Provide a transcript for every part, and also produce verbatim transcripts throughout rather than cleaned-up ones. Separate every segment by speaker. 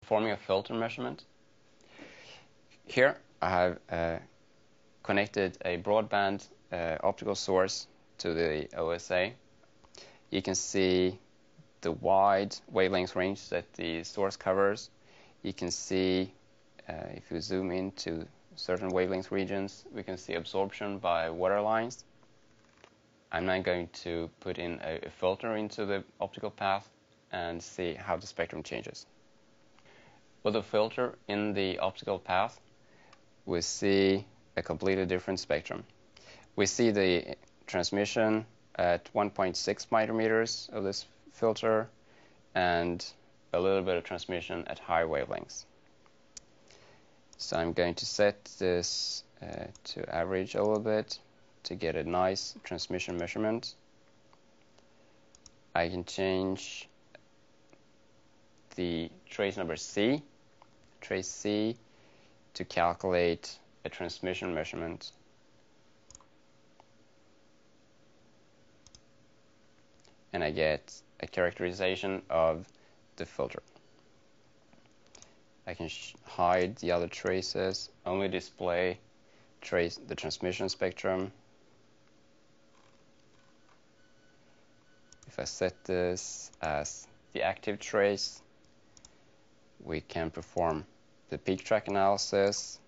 Speaker 1: Performing a filter measurement. Here I have uh, connected a broadband uh, optical source to the O S A. You can see the wide wavelength range that the source covers. You can see, uh, if you zoom into certain wavelength regions, we can see absorption by water lines. I'm now going to put in a, a filter into the optical path and see how the spectrum changes. With a filter in the optical path, we see a completely different spectrum. We see the transmission at one point six micrometers of this filter and a little bit of transmission at high wavelengths. So I'm going to set this uh, to average a little bit to get a nice transmission measurement. I can change the trace number C, trace C, to calculate a transmission measurement. And I get a characterization of the filter. I can sh hide the other traces, only display trace the transmission spectrum. If I set this as the active trace, we can perform the peak track analysis.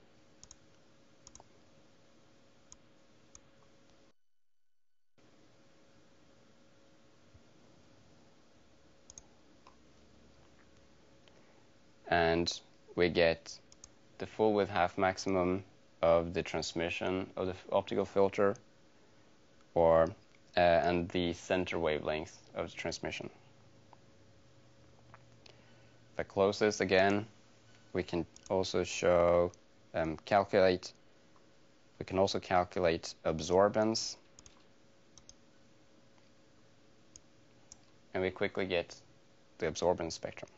Speaker 1: And we get the full width half maximum of the transmission of the optical filter, or uh, and the center wavelength of the transmission. If I close this again, we can also show um, calculate. We can also calculate absorbance, and we quickly get the absorbance spectrum.